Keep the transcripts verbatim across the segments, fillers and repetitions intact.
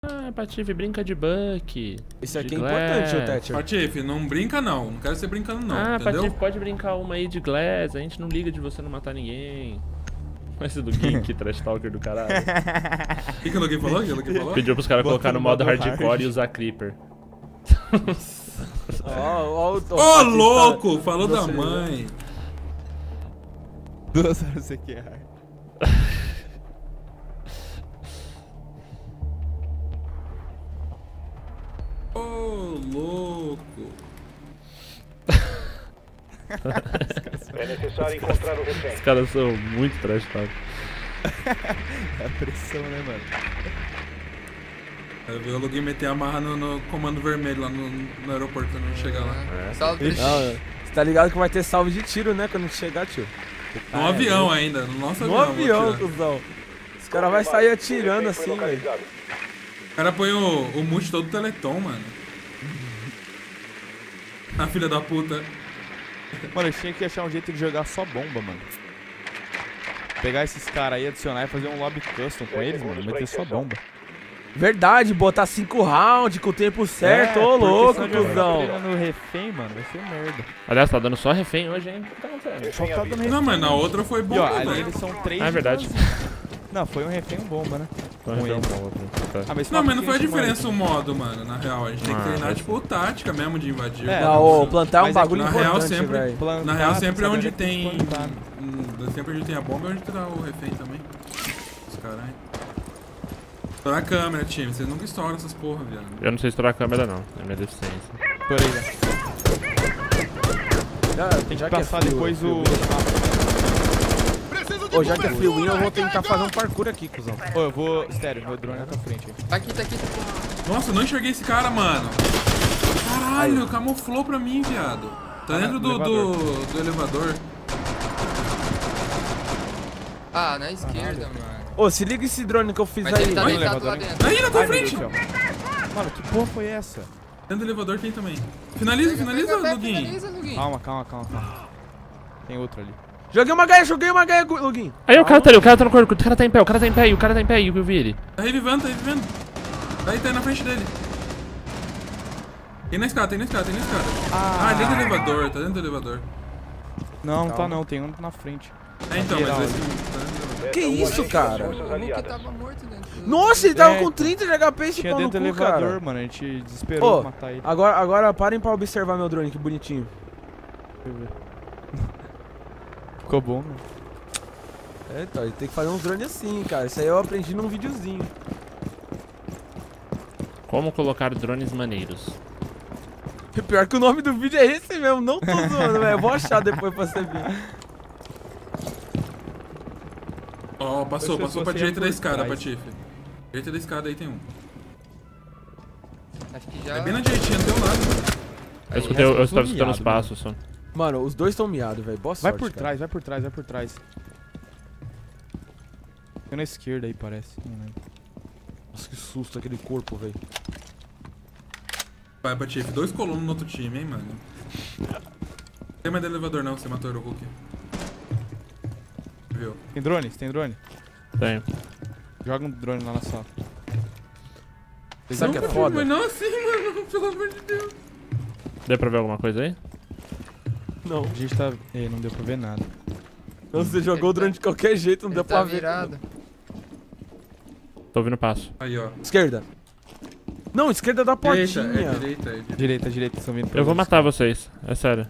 Ah, Patife, brinca de Buck. Isso aqui de é importante, o Thatcher. Patife, não brinca não. Não quero você brincando não, Ah, entendeu? Patife, pode brincar uma aí de Glass. A gente não liga de você não matar ninguém. Esse do Gink, trash talker do caralho. O que, que o Luguinho falou? O que o Luguinho falou? Pediu pros caras Bota colocar no no modo modo hardcore hard. e usar Creeper. Ó, ó, Ô, oh, louco! Falou da mãe. Duas horas você quer. Ô, oh, louco! É necessário encontrar o refém. Os caras são muito trash talker. É a pressão, né, mano? Eu vi o Luguinho meter a marra no, no comando vermelho lá no, no aeroporto quando não chegar lá. Salve. Não, você tá ligado que vai ter salve de tiro, né, quando chegar, tio? No Ah, avião é, ainda, no nosso No avião. avião, vou tirar. cuzão. Os caras vão sair atirando Foi assim, velho. localizado. O cara põe o, o mute todo do Teleton, mano. A filha da puta. Mano, eu tinha que achar um jeito de jogar só bomba, mano. Pegar esses caras aí, adicionar e fazer um lobby custom com eles, mano. Meter só bomba. Verdade, botar cinco rounds com o tempo certo, ô porque louco, senão jogar cuzão. treinando refém, mano, vai ser merda. Aliás, tá dando só refém hoje, hein? O que tá acontecendo? Só tá dando refém. Não, mas na outra foi bom E ó, também. ali eles são três. Ah, é verdade. Não, foi um refém e um bomba, né? Foi Com refém ele. com outro. Tá. Ah, mas Não, mas não foi a foi diferença o modo, mano, na real. A gente tem que Ah, treinar, faz tipo, tática mesmo de invadir. É, Não, ô, plantar é um Mas é que bagulho na real importante, sempre- velho. Plantar, Na real, sempre saber onde que tem tem. que plantar. hum, Sempre onde tem a bomba é onde tá o refém também. Os caralho. Estourar a câmera, time. Vocês nunca estouram essas porra, viado. Eu não sei estourar a câmera, não. É minha deficiência. Por aí, né? Já, Tem que já passar é frio, depois frio. o... Ô, já que é free win, eu vou tentar fazer um parkour aqui, cuzão. Ô, eu vou... Estéreo, meu drone é na tua frente aí. Tá aqui, tá aqui. Nossa, eu não enxerguei esse cara, mano. Caralho, camuflou pra mim, viado. Tá dentro do, do, do elevador. Ah, na esquerda, mano. Ô, se liga esse drone que eu fiz Mas aí. ele tá Vai, deitado lá elevador, hein? dentro. Aí, na tua Ai, meu frente! Deus do céu. Mano, que porra foi essa? Dentro do elevador tem também. Finaliza, Pega, finaliza, pega, pega, Luguinho. finaliza, Luguinho. Calma, calma, calma, calma. Tem outro ali. Joguei uma gaia, joguei uma gaia, Luguinho. Aí o cara tá ali, o cara tá no corpo, o cara tá em pé, o cara tá em pé, e o cara tá em pé, e eu vi ele. Tá revivendo, tá revivendo. Aí, tá aí na frente dele. Tem na escada, tem na escada, tem na escada. Ah, dentro do elevador, tá dentro do elevador. Não, tá não, tem um na frente. É, então, Lateral mas esse... ali. tá dentro do elevador. Que isso, cara? O Luke tava morto dentro. do- Nossa, ele tava É, com trinta de H P esse Tinha pau no dentro do cu, elevador, cara. mano. A gente desesperou Ô, pra matar ele. agora, agora parem pra observar meu drone, que bonitinho. Deixa eu ver. Ficou bom, mano. É, então, tem que fazer uns drones assim, cara. Isso aí eu aprendi num videozinho. Como colocar drones maneiros. Pior que o nome do vídeo é esse mesmo, não tô zoando, velho. Eu vou achar depois pra você ver. Ó, passou, Se passou pra fosse direita da por escada, trás. Patife. Direita da escada aí tem um. Acho que já. É bem na direitinha, do teu lado. Eu escutei, eu, eu restos estava escutando os miado, passos só. Mano, os dois estão miados, velho. Boa Vai sorte, por cara. trás, vai por trás, vai por trás. Tem na esquerda aí, parece. Não lembro. Nossa, que susto aquele corpo, velho. Vai, Patife. Dois colonos no outro time, hein, mano. Não tem mais de elevador não, você matou o Eurocook. Viu? Tem drone? Tem drone? Tem. Joga um drone lá na sala. Sabe que é Nunca foda? Mas não assim, mano. Pelo amor de Deus. Deu pra ver alguma coisa aí? Não. A gente tá... Ei, não deu pra ver nada. Então você jogou o drone de qualquer jeito, não Ele deu tá pra ver. virado. Tô ouvindo passo. Aí, ó. Esquerda. Não, esquerda da Direita, portinha. é direita, é direita. Direita, direita, estão vindo pra Eu vou nós. matar vocês, é sério.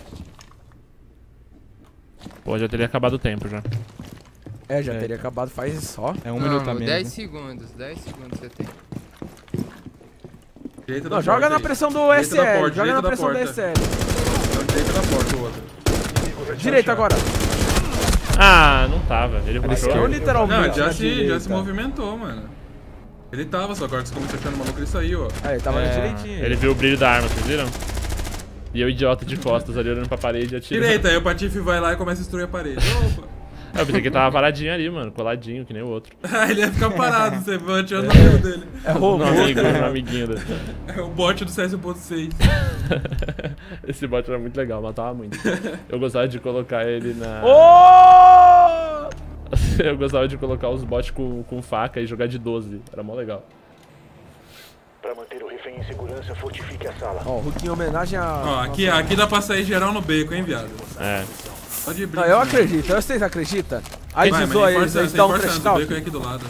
Pô, já teria acabado o tempo já. É, já É. teria acabado faz só. É um Não, minuto a menos, dez né? segundos, dez segundos você tem. Direita da Não, joga porta na aí. pressão do Direita S da L. porta, Joga direita na da pressão do porta. S L. Não, direita da porta, o outro. Direita agora. Ah, não tava. Ele Não, rushou. literalmente. Não, já na se, já direita. se movimentou, mano. Ele tava, só agora que você começou a ficar no maluco, ele saiu, ó. É, ele tava É, na direitinha. Ele viu o brilho da arma, vocês viram? E eu, idiota de costas ali, olhando pra parede e atirando. Direita, aí o Patife vai lá e começa a destruir a parede. Opa! Eu pensei que ele tava paradinho ali, mano, coladinho, que nem o outro. Aí ele ia ficar parado, você vai atirando no amigo dele. É robô. No amigo, no amiguinho dele. É o bot do C S um ponto seis. Esse bot era muito legal, matava muito. Eu gostava de colocar ele na... Oh! Eu gostava de colocar os bots com, com faca e jogar de doze. Era mó legal. Para manter o refém em segurança, fortifique a sala. Ó, o Hulk em homenagem a... Ó, aqui, aqui dá pra sair geral no beco, hein, viado? É. Só de Não, brinco. eu acredito. Vocês acreditam? Aí Vai, desou mas aí, reforça- eles dão um reforça trash antes, o talk. beco é aqui do lado.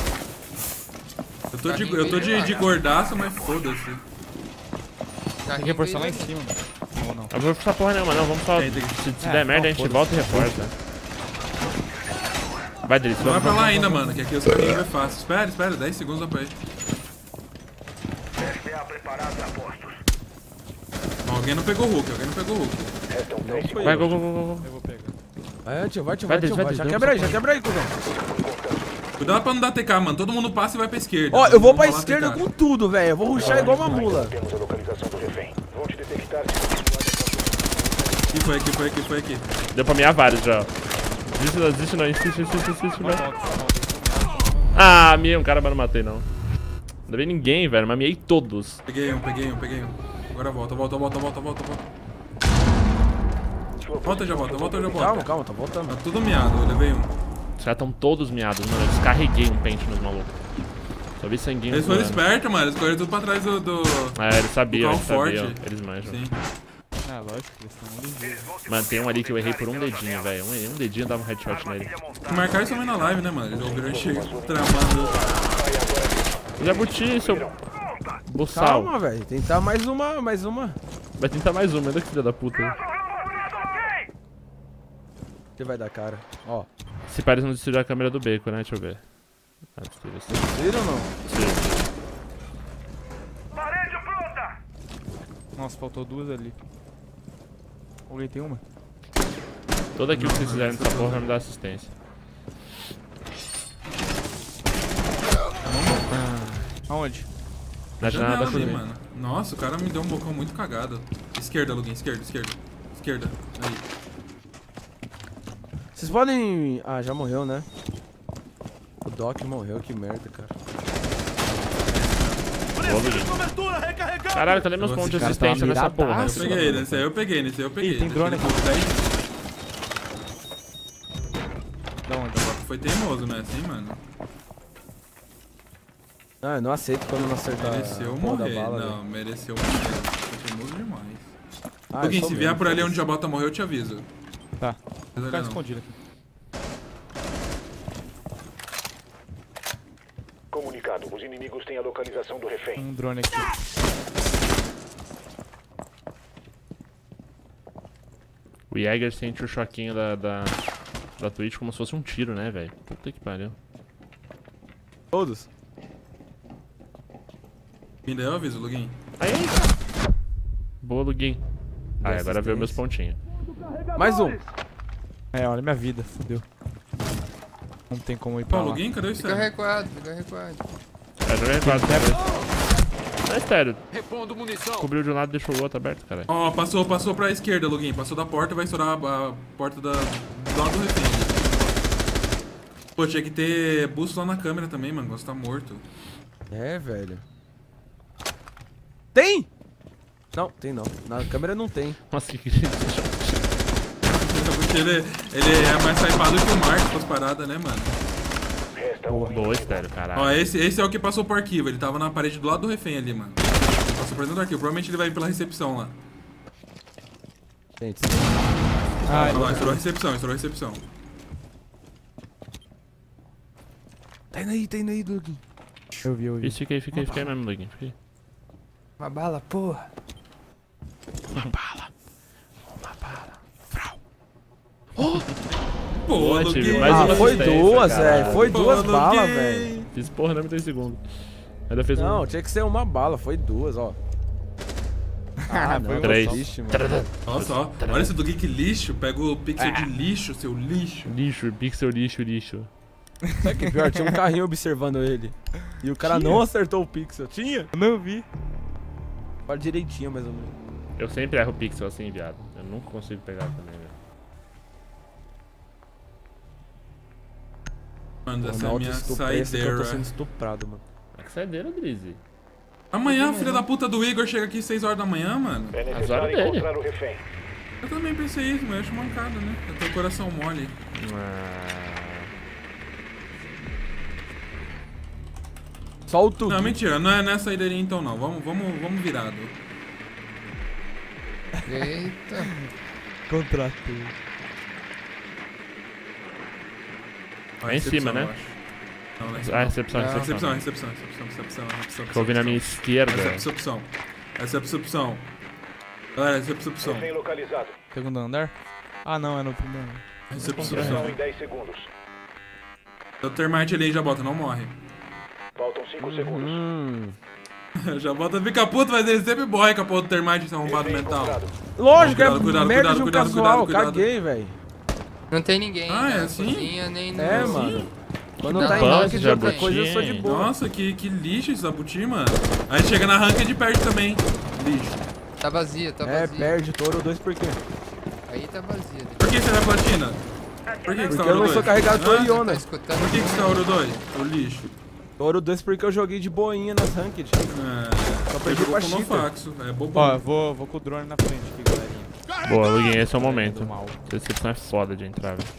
Eu tô de, eu tô de, de gordaço, mas foda-se. Tem que reforçar lá em cima, mano. Ou não? Eu vou reforçar porra nenhuma, não. Vamos só. Tem, tem que- Se, se É, der merda, não, a gente foda-se. volta e reforça. Vai, Driz, Não vai vamos pra lá vamos, ainda, vamos. mano, que aqui os caminhos é fácil. Espera, espera, dez segundos dá pra ir. S P A preparados a postos. Ó, alguém não pegou o Hulk, alguém não pegou o Hulk. Restam dez segundos. Vai, go, go, go, go. Eu vou pegar. Vai, tio, vai, tio, Vai, vai, tio, vai, vai. Já vai, quebra aí, vai. já quebra aí, cuzão. Cuidado pra não dar T K, mano. Todo mundo passa e vai pra esquerda. Ó, Todo eu vou mundo pra rolar esquerda T K. com tudo, velho. Eu vou rushar igual uma Ainda mula. temos a localização do refém. Vão te detectar se Aqui foi, aqui foi, aqui foi, aqui. Deu pra mear vários já, ó. Desiste não, desiste não, insiste, insiste, insiste, vai. Ah, miei um cara, mas não matei não. Não vi ninguém, velho, mas miei todos. Peguei um, peguei um, peguei um. Agora volta, volta, volta, volta, volta, volta. Volta, já volta, volta, já volta. Calma, calma, tá voltando. Tá tudo miado, eu levei um. Os caras tão todos miados, mano. Eu descarreguei um pente nos malucos. Só vi sanguinho. Eles foram voando. espertos, mano. Eles correram tudo pra trás do... do... É, eles sabiam, do eles carro sabiam. forte. Eles manjam. Sim. É, lógico, eles estão ligeiros. Mano, tem um ali que eu errei por um dedinho, velho. Um, um dedinho dava um headshot nele. Marcaram isso também na live, né, mano? Eles ouviram a gente tramando. Jabuti, seu boçal. Calma, velho. Tentar mais uma, mais uma. Vai tentar mais uma, ainda que filha da puta. Você vai dar cara. Ó. Se parece não destruiu a câmera do beco, né? Deixa eu ver. Ah, destruiu, sim. Viram ou não? Destruiu. Nossa, faltou duas ali. Alguém tem uma? Todo aquilo que vocês fizerem nessa porra vai me dar assistência. Aonde? Na janela da ali, cozinha. mano. Nossa, o cara me deu um bocão muito cagado. Esquerda, Luguinho, esquerda, esquerda. Esquerda. Aí. Vocês podem... Ah, já morreu, né? O Doc morreu, que merda, cara. Boa, Luigi. Caralho, cadê meus pontos de cara tá assistência nessa porra? miradaço. Eu peguei, nesse aí eu peguei, nesse aí eu peguei. Ih, tem drone aqui. Da onde? Foi teimoso, né? Assim, mano. Ah, eu não aceito quando não acertar Mereceu a porra da morrer. bala, Não, velho. mereceu morrer. Foi teimoso demais. Ah, eu Luguinho, sou se vier mesmo, por ali foda-se. onde a bota morreu, eu te aviso. Tá. Mas Tá olha não. escondido aqui. Comunicado. Os inimigos têm a localização do refém. Tem um drone aqui. O Jäger sente o choquinho da, da, da Twitch como se fosse um tiro, né, velho? Puta que pariu. Todos. Ainda eu aviso, Luguinho. Aí, boa, Luguinho. Ah, agora veio meus pontinhos. Mais um. É, olha minha vida, fodeu. Não tem como ir pra Pô, lá. Luguinho, cadê o Fica Sérgio? recuado, fica recuado. É, joguei quatro. Não é sério. Cobriu de um lado e deixou o outro aberto, caralho. Ó, passou, passou pra esquerda, Luguinho. Passou da porta e vai estourar a, a porta da, do lado do refém. Pô, tinha que ter bússola na câmera também, mano. Você tá morto. É, velho. Tem? Não, tem não. Na câmera não tem. Nossa, que grito. Porque ele, ele é mais saipado que o Marcos com as paradas, né, mano? Resta um. Boa, estéreo, caralho. Ó, esse, esse é o que passou pro arquivo. Ele tava na parede do lado do refém ali, mano. Passou por dentro do arquivo. Provavelmente ele vai ir pela recepção lá. Gente, Ah, Olha lá, estourou a recepção, estourou a recepção. tá indo aí, tá indo aí, Doug. eu vi, eu vi. Isso, fica aí, fica aí, fica aí mesmo, Luguinho. Fica aí. Uma bala, porra. Pô, Boa, time, Luguinho. mais Ah, uma foi assistência, duas, caralho. velho. Foi Pô, duas Luguinho. balas, velho. Fiz porra, não me tem segundo. Ainda fez Não, um. tinha que ser uma bala, foi duas, ó. Ah, não, Foi uma Três. só. Triste, mano. Olha só, olha esse Luguinho que lixo. Pega o pixel de lixo, seu lixo. Lixo, pixel, lixo, lixo. É que pior, tinha um carrinho observando ele. E o cara não acertou o pixel. Tinha? Eu não vi. Fala direitinho, mais ou menos. Eu sempre erro o pixel assim, viado. Eu nunca consigo pegar também, velho. Mano, essa é a Ronaldo minha estupra, esse que eu tô sendo saideira. estuprado, mano. É que saideira, Drizzy. Amanhã, filha da puta do Igor chega aqui seis horas da manhã, mano. É Azar necessário dele. encontrar o refém. Eu também pensei isso, mas eu acho mancada, né? Eu tenho o coração mole. Ah. Só o Tugue. Não, mentira, não é nessa saída aí então não. Vamos, vamos, vamos virado. Eita. Contratou. Lá em cima, né? Não, lá em Ah, cima. recepção, Não. recepção. Recepção, recepção, recepção, recepção, recepção. Tô ouvindo na minha esquerda. Essa é a percepção. Essa é a percepção. Galera, essa é a percepção. Refém localizado. Segundo andar? Ah, não, é no primeiro. Essa é a Inserção percepção. em dez segundos. O termite ali já bota, não morre. Faltam cinco segundos. Hum. Já bota, fica puto, mas ele sempre morre com a porra do termite, esse arrombado Refém mental. encontrado. Lógico, Cuidado, é cuidado, merda cuidado, de um cuidado, casual. cuidado, cuidado. Caguei, velho. Não tem ninguém. Ah, é na assim? cozinha, nem no... É, mano. Quando Dá tá em buzz, rank de já outra botinha. coisa, eu sou de boa. Nossa, que, que lixo esse Zabuti, mano. Aí chega na ranked e perde também. Lixo. Tá vazia, tá É, vazia. perde touro dois por quê? Aí tá vazia. Por que você é platina? Por que, que você tá Porque eu ouro não dois? sou carregado Hã? por Tá Iona. escutando? Por que, que você tá ouro dois? O lixo. Touro dois porque eu joguei de boinha nas ranked. É. Só perdi Jogou pra com cheater. Nofaxo. É bobão. Ó, eu vou, vou com o drone na frente aqui, galerinha. Boa, Luguinho, esse é o momento. Do mal. Recepção é foda de entrar, velho.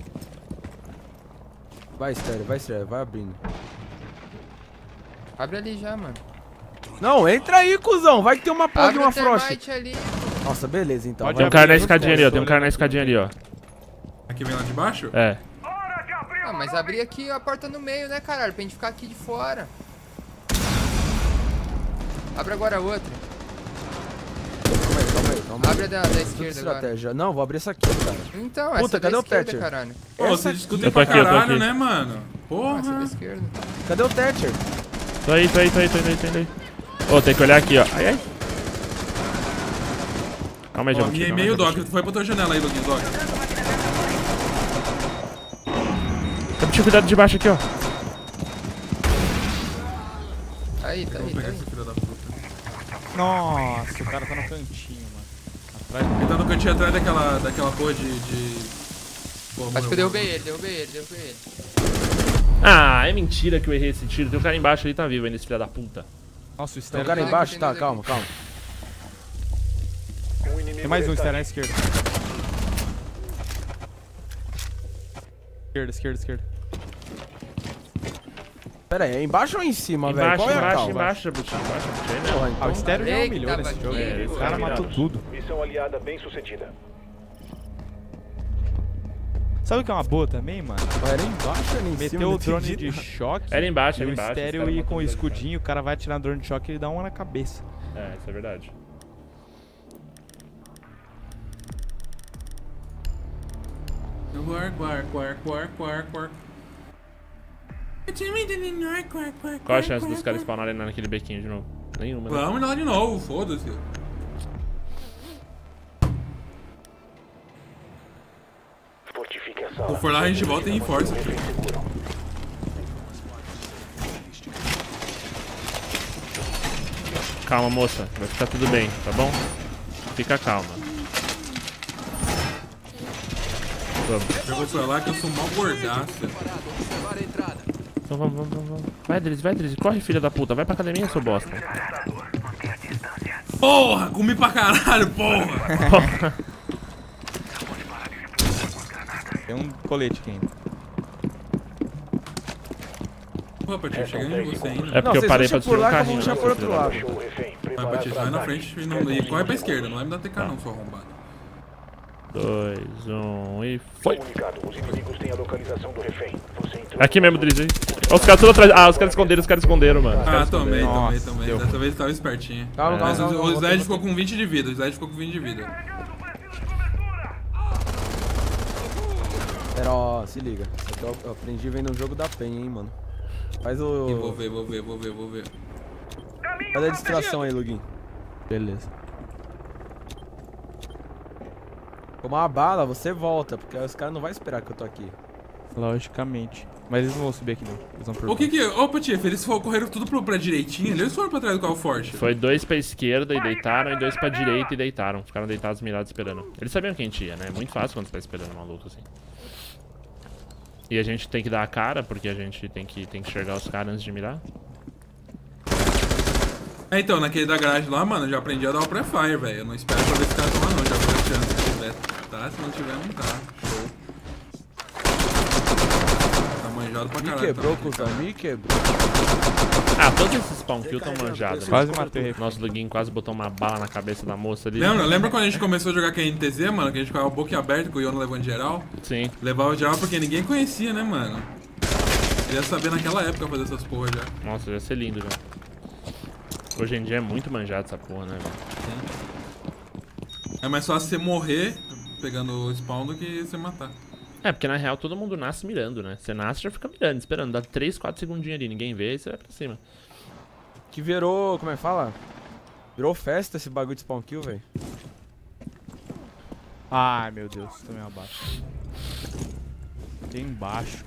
Vai, estéreo, vai, estéreo, vai abrindo. Abre ali já, mano. Não, entra aí, cuzão. Vai que tem uma porra de Abre uma o frost. termite ali. Nossa, beleza, então. Pode Tem um vai. cara na abrir, escadinha ali, ó. Tem um olhando cara na aqui. escadinha ali, ó. Aqui vem lá de baixo? É. Ah, mas abri aqui a porta no meio, né, caralho? Pra gente ficar aqui de fora. Abre agora a outra. Calma aí, calma aí, calma aí. Abre a da, da Tudo esquerda agora. estratégia. Não, vou abrir essa aqui, cara. Então, Puta, essa é cadê da o esquerda, Thatcher? caralho. Pô, Essa vocês aqui. discutem Eu tô pra aqui, eu tô caralho, aqui. né, mano? Ah, essa é da Porra. esquerda. Cadê o Thatcher? Tô aí, tô aí, tô aí, tô aí, tô aí. Tô aí. Ô, tem que olhar aqui, ó. Ai, ai. Calma aí, Ó, Jabuti. minha calma aí, e-mail, Jabuti. Doc. Foi pra tua janela aí, Loguinho, Doc. Jabuti, cuidado de baixo aqui, ó. Aí, tá Vou aí, tá pegar aí. esse filho da puta. Nossa, o cara tá no cantinho, mano. Atrás do Ele tá no cantinho atrás daquela, daquela porra de... de... Pô, Acho morreu, que eu derrubei ele, derrubei ele, derrubei ele. Ah, é mentira que eu errei esse tiro. Tem um cara embaixo ali, tá vivo ainda, esse filho da puta. Nossa, o Tem um estéreo cara tá... embaixo? tem Tá, dois calma, aqui. calma. Um inimigo Tem mais um estéreo restante. na esquerda. Esquerda, esquerda, esquerda. Pera aí, é embaixo ou em cima, velho? Embaixo, Qual é a embaixo, calma? embaixo, Jabuti. Embaixo, Jabuti. Aí mesmo. Porra, Ah, o então... estéreo já Falei que humilhou tava nesse jogo. aqui, aí. pô. O cara matou tudo. Missão aliada bem sucedida. Sabe o que é uma boa também, mano? Era embaixo ou era em cima? Meteu Não o drone entendi de nada. choque. Era embaixo, e era o embaixo. estéreo esse cara e com o matou tudo. escudinho, o cara vai atirar no drone de choque e ele dá uma na cabeça. É, isso é verdade. Quark, quark, quark, quark, quark, quark. Qual a chance dos caras spawnarem naquele bequinho de novo? Nenhuma, né? Vamos lá de novo, foda-se. Fortifique a Se sala. for lá, a gente volta e reforça. Refém seguro. Calma, moça. Vai ficar tudo bem, tá bom? Fica calma. Vamos. Eu vou pra lá que eu sou mó gordaça. Então vamos, vamos, vamos, vamos. Vai, Drizzy, vai, Drizzy. Corre, filha da puta. Vai pra academia, seu bosta. Porra, comi pra caralho, porra. Tem um colete aqui ainda. Pô, Patinho, chegando em você ainda. É porque Não, eu parei vocês pra vão subir um por lá que eu carrinho. vou puxar né, por seu outro filho da lado. Show refém. Vai, Preparado Patinho, vai para na ataque. frente e, não, e corre pra esquerda. Não vai me dar T K não, sua arrombada. puta. Dois, um e foi. Comunicado. Os inimigos têm a localização do refém. Você entrou. Aqui mesmo, Drizzy. Ó, os caras tudo atrás. Ah, os caras esconderam, os caras esconderam, mano. Os Ah, caras tomei, esconderam. tomei, Nossa, tomei. deu. Dessa vez tava espertinho. Calma, calma, Mas calma. o calma, Zed calma. ficou com vinte de vida, o Zed ficou com vinte de vida. Pera, ó, se liga. Isso aqui eu, eu aprendi vendo um jogo da Penha, hein, mano. Faz o... Ih, vou ver, vou ver, vou ver, vou ver. Faz a distração aí, Lugin. Beleza. Tomar uma bala, você volta, porque os caras não vão esperar que eu tô aqui. Logicamente. Mas eles não vão subir aqui não. Eles vão por O que que... Ô, Patife, eles foram, correram tudo pro, pra direitinho, eles foram pra trás do carro forte. Foi dois pra esquerda e deitaram, e dois pra direita e deitaram. Ficaram deitados, mirados, esperando. Eles sabiam que a gente ia, né? É muito fácil quando você tá esperando uma luta assim. E a gente tem que dar a cara, porque a gente tem que, tem que enxergar os caras antes de mirar. É, então, naquele da garagem lá, mano, eu já aprendi a dar o pré-fire, velho. Eu não espero pra ver se o cara toma não, já foi a chance se tiver. Tá? Se não tiver, não tá. Show. Tá manjado pra Me caralho. quebrou, também, cuzão, cara. me quebrou. Ah, todos esses spawn kill tão manjados, mano. Quase matei. Nosso Luguinho quase botou uma bala na cabeça da moça ali. Lembra, lembra quando a gente começou a jogar Q N T Z, mano? Que a gente ficava boca aberta com o Yono levando geral? Sim. Levava geral porque ninguém conhecia, né, mano? Queria saber naquela época fazer essas porra já. Nossa, ia ser lindo já. Hoje em dia é muito manjado essa porra, né, velho? É mais fácil você morrer pegando o spawn do que você matar. É, porque na real todo mundo nasce mirando, né? Você nasce e já fica mirando, esperando. Dá três, quatro segundinhos ali, ninguém vê e você vai pra cima. Que virou, como é que fala? Virou festa esse bagulho de spawn kill, velho. Ai, meu Deus, também abaixo. Tem embaixo.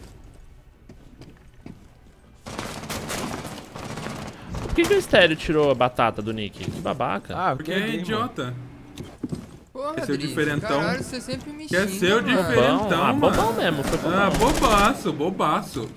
Por que, que o Estéreo tirou a batata do Nick? Que babaca. Ah, Porque eu é quebrei, idiota. Porra, Quer ser o Driz, diferentão? caralho, você sempre me Quer xinga, ser o mano. diferentão, Bobão, ah, mano. bobão mesmo, foi bobão. Ah, bobaço, bobaço.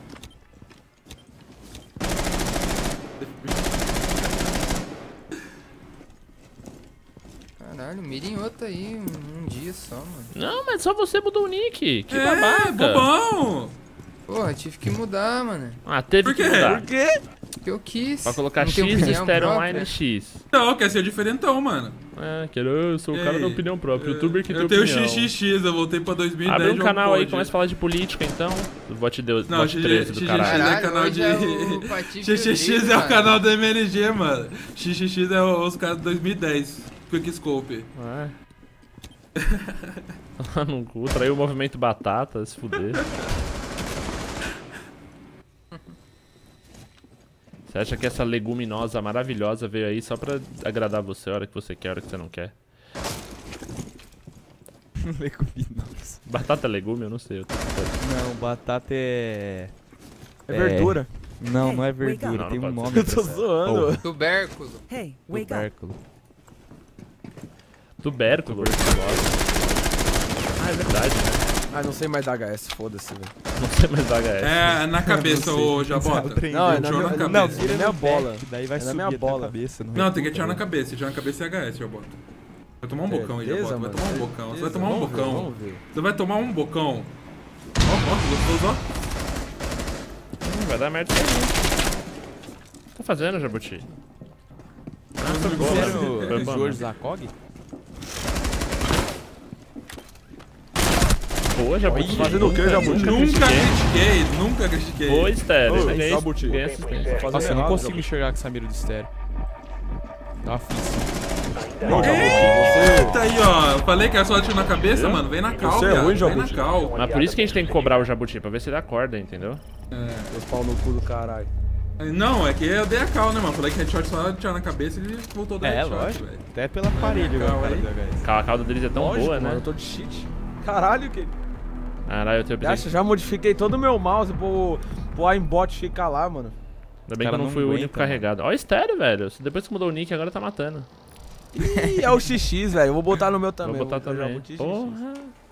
Caralho, mira em outra aí, um, um dia só, mano. Não, mas só você mudou o Nick. Que é, babaca. bobão. Porra, tive que mudar, mano. Ah, teve Por que quê? mudar. Por quê? Porque eu quis. Pra colocar Não tenho X opinião Estéreo própria. Online X. Não, quer ser o diferentão, mano. É, quero, eu sou o cara Ei, da opinião própria, eu- youtuber que tem Eu tenho opinião. X X X, eu voltei pra dois mil e dez. Abre um não canal aí, pode. começa a falar de política então. Vote Deus, Não, vote treze do X X X caralho. é canal hoje de- é o Patife X X X Driz, é o mano. canal do M L G, mano. X X X é os caras de dois mil e dez. Quickscope. É. Lá no cu, traiu o movimento batata, se fuder. Você acha que essa leguminosa maravilhosa veio aí só pra agradar você a hora que você quer, a hora que você não quer? Leguminoso. Batata é legume? Eu não sei. Eu tô... Não, batata é... É verdura. Não, não é verdura, Não, não tem um pode nome. ser. Eu tô zoando. Porra. Tubérculo. Hey, wake up. Tubérculo. Tubérculo. Ah, é verdade, né? Ah, não sei mais da H S, foda-se, velho. Não sei mais da H S. É, na cabeça, ô Jabota. Não, é na Tirou minha, na não, cabeça. tira minha bola. Daí vai É na subir minha até bola. a cabeça. Não, tem que recuta, atirar na né? cabeça. Atirar na cabeça é H S, Jabota. Vai tomar um bocão aí, Certeza, Jabota. Vai mano, tomar um bocão. Você vai certeza. tomar um Vamos ver, bocão. vamos ver. Você vai tomar um bocão. Ó, ó, gostoso, ó. Hum, vai dar merda isso aí. O que tá fazendo, Jabuti? Ah, foi boa. Sério, Foi o bom, Jorge né? Zakog? Boa, Jabuti. Fazendo o quê, Jabuti? Nunca critiquei. critiquei, nunca critiquei. Boa, Estéreo. Ô, Ganhei- Jabuti. ganhei assistência. Fazendo Nossa, eu não errado, consigo Jabuti. enxergar com essa mira de estéreo. Tá aflição. Não, Jabuti, Eita aí, ó. Eu falei que era só atirar na cabeça, Viu? mano. Vem na cal, Você é viado. ruim, Vem na Jabuti. cal. Mas por isso que a gente tem que cobrar o Jabuti, pra ver se ele acorda, entendeu? Meus pau no cu do caralho. Não, é que eu dei a cal, né, mano? Falei que headshot só atirar na cabeça e ele voltou do É, headshot, lógico. velho. Até pela parede Calma agora, aí. cara, do H S. A cauda deles é tão Lógico, boa, mano, né? eu tô de cheat. Caralho, que... Caralho, eu tenho pensei... Acha, já modifiquei todo o meu mouse pro, pro aimbot ficar lá, mano. Ainda bem que cara eu não não fui o único aguenta, carregado. Ó, Estéreo, velho. Depois que mudou o nick, agora tá matando. Ih, é o X X, velho. Eu vou botar no meu também. Vou botar eu já também. botei X X. Porra.